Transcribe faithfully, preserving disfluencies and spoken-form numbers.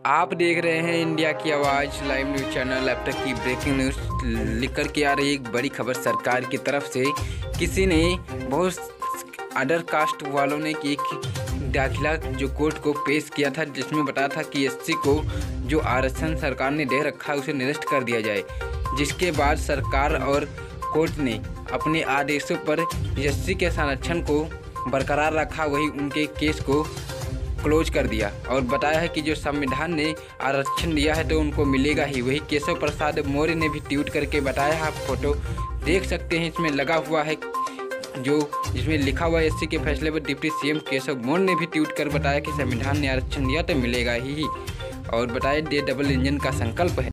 आप देख रहे हैं इंडिया की आवाज़ लाइव न्यूज़ चैनल। अब तक की ब्रेकिंग न्यूज़ लिखकर के आ रही एक बड़ी खबर सरकार की तरफ से। किसी ने बहुत अदर कास्ट वालों ने एक दाखिला जो कोर्ट को पेश किया था, जिसमें बताया था कि एससी को जो आरक्षण सरकार ने दे रखा है उसे निरस्त कर दिया जाए। जिसके बाद सरकार और कोर्ट ने अपने आदेशों पर एससी के संरक्षण को बरकरार रखा, वही उनके केस को क्लोज कर दिया और बताया है कि जो संविधान ने आरक्षण दिया है तो उनको मिलेगा ही। वही केशव प्रसाद मौर्य ने भी ट्वीट करके बताया, आप फोटो देख सकते हैं, इसमें लगा हुआ है जो जिसमें लिखा हुआ है एससी के फैसले पर डिप्टी सीएम केशव मौर्य ने भी ट्वीट कर बताया कि संविधान ने आरक्षण दिया तो मिलेगा ही और बताया ये डबल इंजन का संकल्प है।